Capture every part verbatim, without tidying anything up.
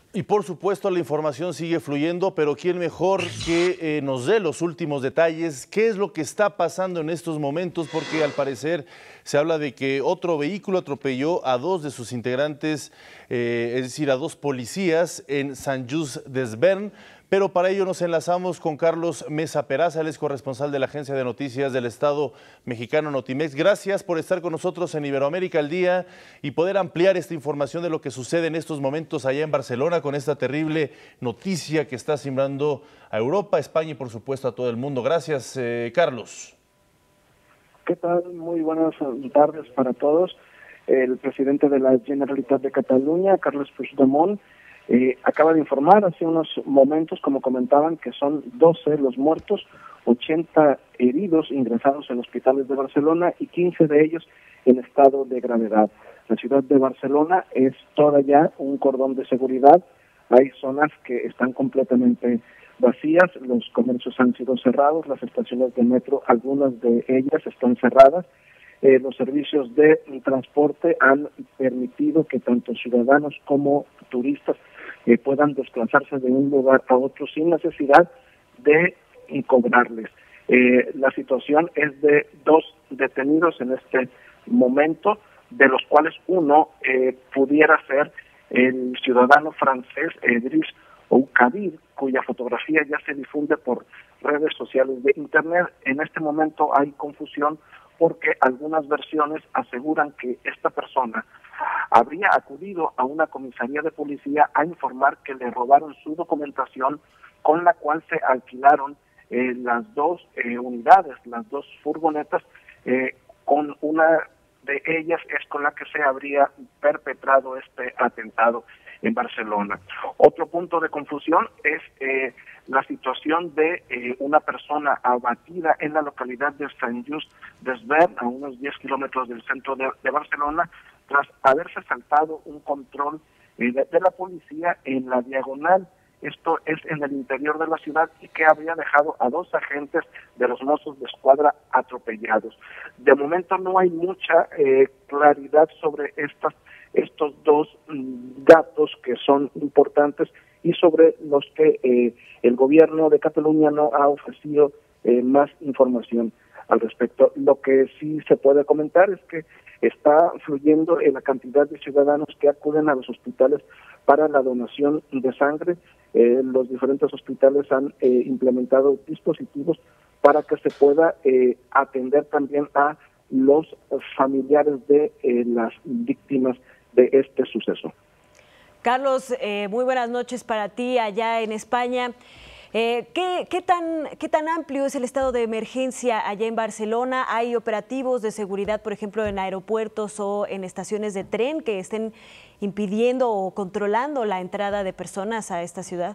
Y por supuesto la información sigue fluyendo, pero ¿quién mejor que eh, nos dé los últimos detalles? ¿Qué es lo que está pasando en estos momentos? Porque al parecer se habla de que otro vehículo atropelló a dos de sus integrantes, eh, es decir, a dos policías en Sant Just Desvern. Pero para ello nos enlazamos con Carlos Mesa Peraza, él es corresponsal de la Agencia de Noticias del Estado mexicano Notimex. Gracias por estar con nosotros en Iberoamérica al Día y poder ampliar esta información de lo que sucede en estos momentos allá en Barcelona con esta terrible noticia que está simbrando a Europa, a España y por supuesto a todo el mundo. Gracias, eh, Carlos. ¿Qué tal? Muy buenas tardes para todos. El presidente de la Generalitat de Cataluña, Carles Puigdemont, Eh, acaba de informar hace unos momentos, como comentaban, que son doce los muertos, ochenta heridos ingresados en hospitales de Barcelona y quince de ellos en estado de gravedad. La ciudad de Barcelona es toda ya un cordón de seguridad. Hay zonas que están completamente vacías, los comercios han sido cerrados, las estaciones de metro, algunas de ellas están cerradas. Eh, los servicios de transporte han permitido que tanto ciudadanos como turistas eh, puedan desplazarse de un lugar a otro sin necesidad de cobrarles. Eh, la situación es de dos detenidos en este momento, de los cuales uno eh, pudiera ser el ciudadano francés Edris Oukadir, cuya fotografía ya se difunde por redes sociales de Internet. En este momento hay confusión porque algunas versiones aseguran que esta persona habría acudido a una comisaría de policía a informar que le robaron su documentación con la cual se alquilaron eh, las dos eh, unidades, las dos furgonetas, eh, con una de ellas es con la que se habría perpetrado este atentado en Barcelona. Otro punto de confusión es eh, la situación de eh, una persona abatida en la localidad de Sant Just-Desvern, a unos diez kilómetros del centro de, de Barcelona, tras haberse saltado un control eh, de, de la policía en la diagonal. Esto es en el interior de la ciudad y que habría dejado a dos agentes de los Mossos de Escuadra atropellados. De momento no hay mucha eh, claridad sobre estas, estos dos mm, datos que son importantes y sobre los que eh, el gobierno de Cataluña no ha ofrecido eh, más información al respecto. Lo que sí se puede comentar es que está fluyendo en la cantidad de ciudadanos que acuden a los hospitales para la donación de sangre. Eh, los diferentes hospitales han eh, implementado dispositivos para que se pueda eh, atender también a los familiares de eh, las víctimas de este suceso. Carlos, eh, muy buenas noches para ti allá en España. Eh, ¿qué, qué, tan, ¿Qué tan amplio es el estado de emergencia allá en Barcelona? ¿Hay operativos de seguridad, por ejemplo, en aeropuertos o en estaciones de tren que estén impidiendo o controlando la entrada de personas a esta ciudad?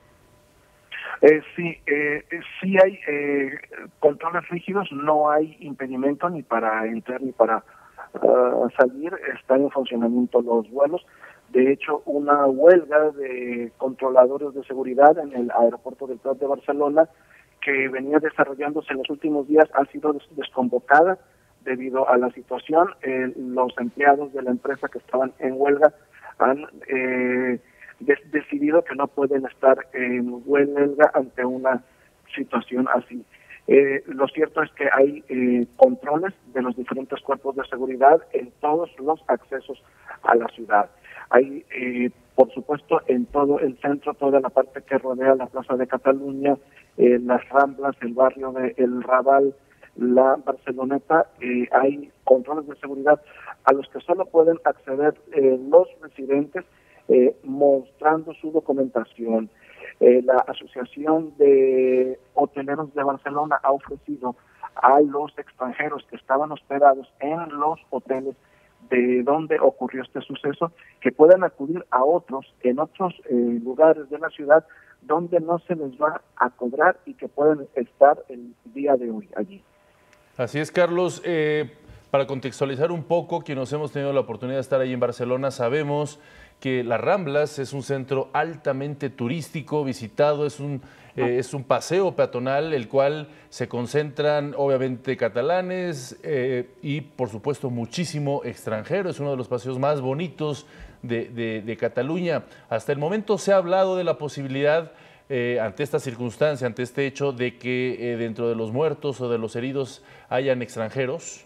Eh, sí, eh, sí hay eh, controles rígidos, no hay impedimento ni para entrar ni para uh, salir, están en funcionamiento los vuelos. De hecho, una huelga de controladores de seguridad en el aeropuerto del Prat de Barcelona, que venía desarrollándose en los últimos días, ha sido desconvocada debido a la situación. Eh, los empleados de la empresa que estaban en huelga han eh, de decidido que no pueden estar en huelga ante una situación así. Eh, lo cierto es que hay eh, controles de los diferentes cuerpos de seguridad en todos los accesos a la ciudad. Hay, eh, por supuesto, en todo el centro, toda la parte que rodea la Plaza de Cataluña, eh, las Ramblas, el barrio de El Raval, la Barceloneta, eh, hay controles de seguridad a los que solo pueden acceder eh, los residentes eh, mostrando su documentación. Eh, la Asociación de Hoteleros de Barcelona ha ofrecido a los extranjeros que estaban hospedados en los hoteles de donde ocurrió este suceso, que puedan acudir a otros, en otros eh, lugares de la ciudad, donde no se les va a cobrar y que pueden estar el día de hoy allí. Así es, Carlos. Eh, para contextualizar un poco, quienes hemos tenido la oportunidad de estar ahí en Barcelona, sabemos que Las Ramblas es un centro altamente turístico, visitado, es un, eh, es un paseo peatonal, el cual se concentran obviamente catalanes eh, y por supuesto muchísimo extranjero. Es uno de los paseos más bonitos de, de, de Cataluña. Hasta el momento se ha hablado de la posibilidad, eh, ante esta circunstancia, ante este hecho, de que eh, dentro de los muertos o de los heridos hayan extranjeros.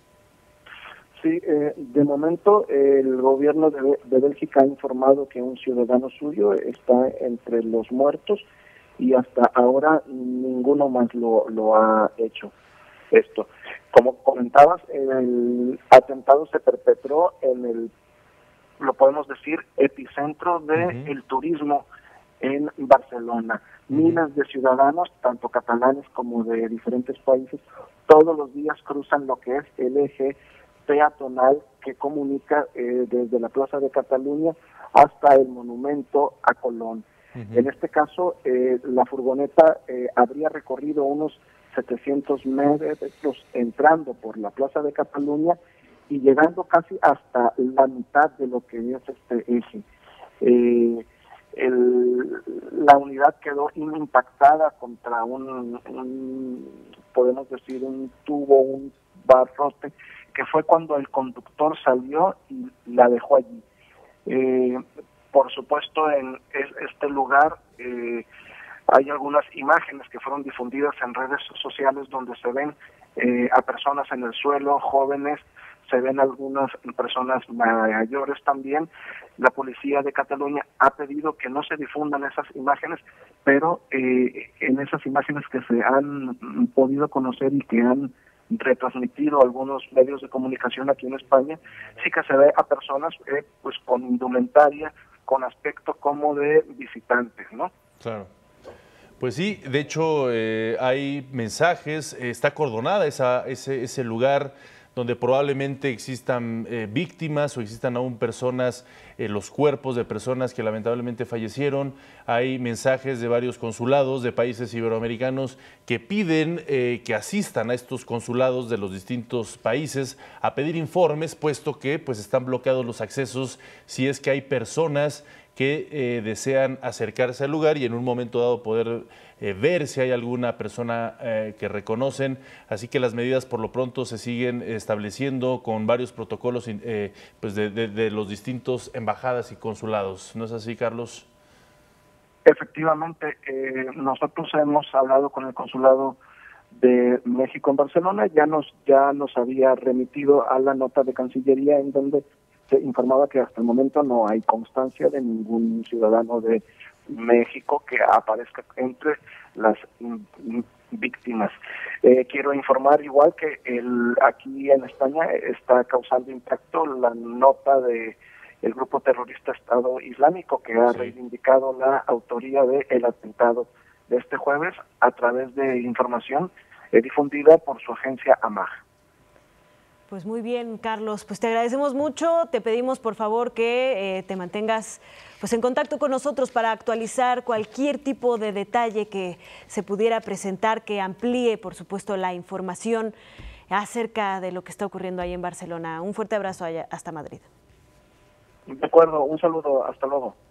Sí, eh, de momento eh, el gobierno de, de Bélgica ha informado que un ciudadano suyo está entre los muertos y hasta ahora ninguno más lo, lo ha hecho esto. Como comentabas, el atentado se perpetró en el, lo podemos decir, epicentro del Uh-huh. turismo en Barcelona. Uh-huh. Miles de ciudadanos, tanto catalanes como de diferentes países, todos los días cruzan lo que es el eje peatonal que comunica eh, desde la Plaza de Cataluña hasta el monumento a Colón. Uh-huh. En este caso, eh, la furgoneta eh, habría recorrido unos setecientos metros entrando por la Plaza de Cataluña y llegando casi hasta la mitad de lo que es este eje. Eh, el, la unidad quedó impactada contra un, un, podemos decir, un tubo, un barrote, que fue cuando el conductor salió y la dejó allí. Eh, por supuesto, en este lugar eh, hay algunas imágenes que fueron difundidas en redes sociales donde se ven eh, a personas en el suelo, jóvenes, se ven algunas personas mayores también. La policía de Cataluña ha pedido que no se difundan esas imágenes, pero eh, en esas imágenes que se han podido conocer y que han retransmitido algunos medios de comunicación aquí en España, sí que se ve a personas eh, pues con indumentaria, con aspecto como de visitantes, ¿no? Claro. Pues sí, de hecho eh, hay mensajes, eh, está acordonada esa, ese, ese lugar donde probablemente existan eh, víctimas o existan aún personas, eh, los cuerpos de personas que lamentablemente fallecieron. Hay mensajes de varios consulados de países iberoamericanos que piden eh, que asistan a estos consulados de los distintos países a pedir informes, puesto que pues, están bloqueados los accesos si es que hay personas que eh, desean acercarse al lugar y en un momento dado poder eh, ver si hay alguna persona eh, que reconocen. Así que las medidas por lo pronto se siguen estableciendo con varios protocolos eh, pues de, de, de los distintos embajadas y consulados. ¿No es así, Carlos? Efectivamente, eh, nosotros hemos hablado con el consulado de México en Barcelona, ya nos, ya nos había remitido a la nota de Cancillería en donde se informaba que hasta el momento no hay constancia de ningún ciudadano de México que aparezca entre las víctimas. Eh, quiero informar igual que el aquí en España está causando impacto la nota de el grupo terrorista Estado Islámico, que ha sí. reivindicado la autoría del atentado de este jueves a través de información eh, difundida por su agencia AMAG. Pues muy bien, Carlos, pues te agradecemos mucho, te pedimos por favor que eh, te mantengas pues en contacto con nosotros para actualizar cualquier tipo de detalle que se pudiera presentar, que amplíe por supuesto la información acerca de lo que está ocurriendo ahí en Barcelona. Un fuerte abrazo allá, hasta Madrid. De acuerdo, un saludo, hasta luego.